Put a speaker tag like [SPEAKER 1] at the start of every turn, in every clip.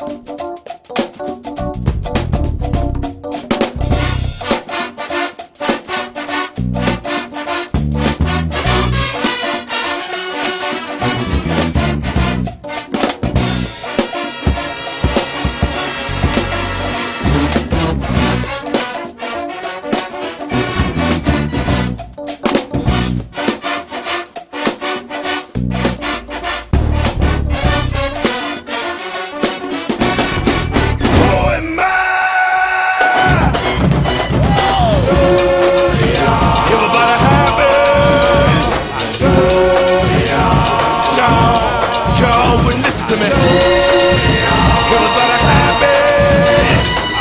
[SPEAKER 1] To me, it was but a habit.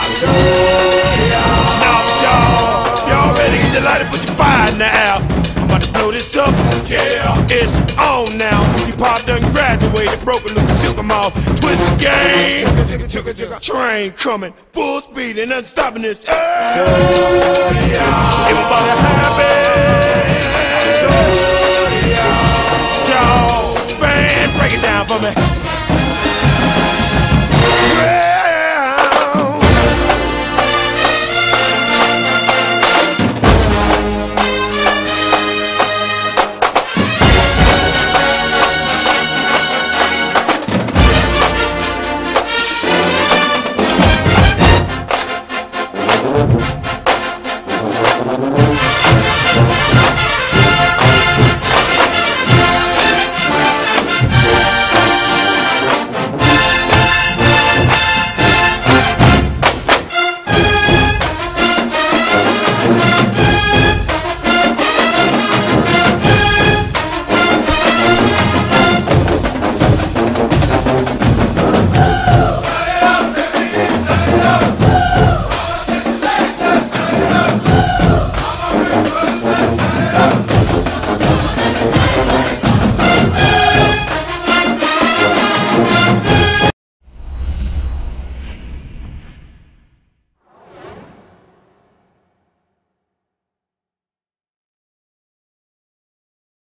[SPEAKER 1] Now, y'all ready to get delighted, put your fire in the air. I'm about to blow this up, yeah, it's on now. You pop done graduated, broke a little shook 'em off. Twist the game, train coming, full speed and nothing stopping this. It was but a habit. Y'all, band, break it down for me.